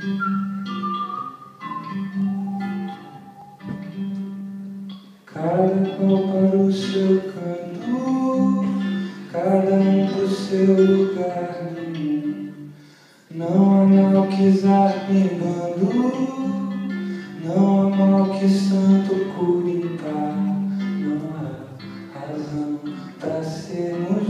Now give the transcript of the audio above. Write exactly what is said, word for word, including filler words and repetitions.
Cada qual para o seu canto, cada um pro seu lugar no mundo. Não há mal que zarpingando, não há mal que santo cure em paz. Não há razão pra sermos